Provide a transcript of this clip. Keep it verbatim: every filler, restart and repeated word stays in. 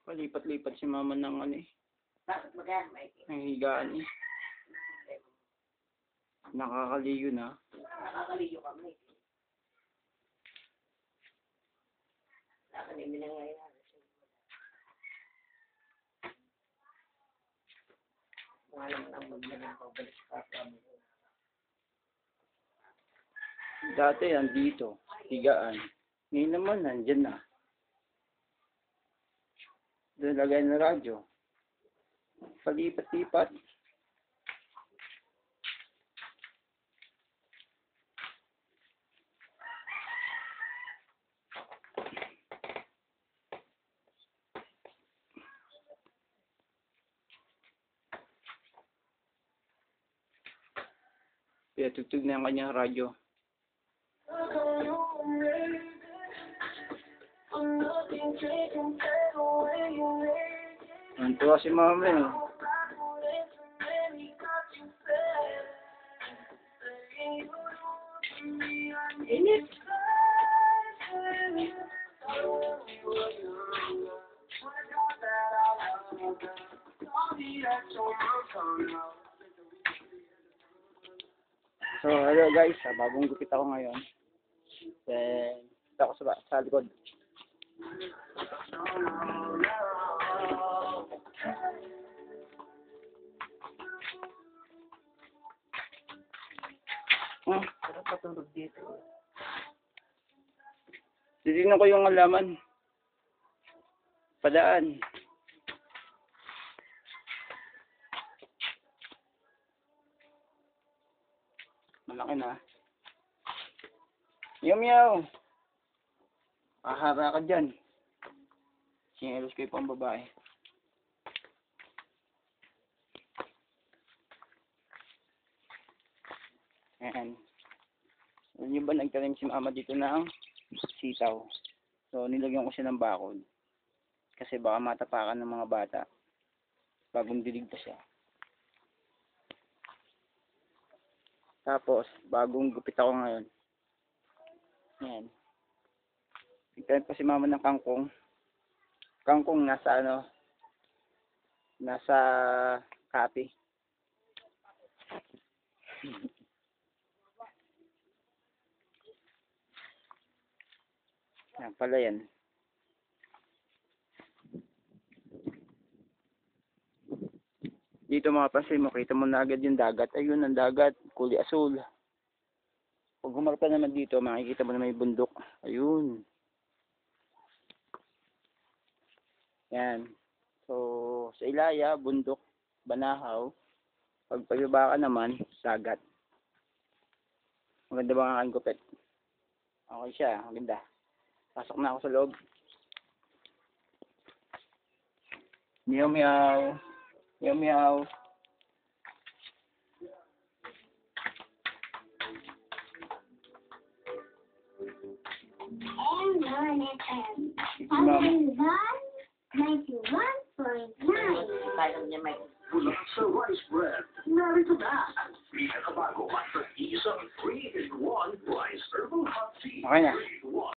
Palipat-lipat si mama ng ano eh. Bakit magkano, Mikey? Ng higaan eh. Nakakaliyo na. Nakakaliyo ka, Mikey. Nakanin mo na ngayon. Kung alam mo na magnanakaw, balik sa kami. Dati andito, higaan. Ngayon naman, nandyan na. Doon lagay ng radyo. Palipat-lipat. Kaya tutug na ang kanyang radyo. Nantuwa si mama eh. Init. So, hello guys, ah, bagong gupit ako ngayon. Then, dito ako sa, sa likod. Hmm, Sarap patulog dito. titignan ko yung alaman. Padaan. Malaki na. Meow meow. Ahara ka dyan. Sinelos ko yung pang babae. Ayan. Alam nyo ba nagtanim si mama dito ng sitaw? So nilagyan ko siya ng bakod. Kasi baka matapakan ng mga bata. Bagong dilig pa siya. Tapos, bagong gupit ako ngayon. Ayan. Nagtanim pa si mama ng kangkong. Kangkong nasa ano, nasa kapi. Yan pala yan. Dito mga pansin mo, kita mo na agad yung dagat. Ayun ang dagat, kulay asul. Pag humarap ka naman dito, makikita mo na may bundok. Ayun. Yan. So, sa Ilaya, bundok, Banahaw. Pag pagbaba ka naman, dagat. Maganda ba ang aking gupit? Okay siya, maganda. Pasok na ako sa loob. Meow meow. Meow meow. And nine F M. Si mama. ninety-one point nine. Kaya niya, Mikey. Mula sa rice bread, narito na ang pinakabago at sa isang three in one rice herbal hot tea. Okay na. three in one.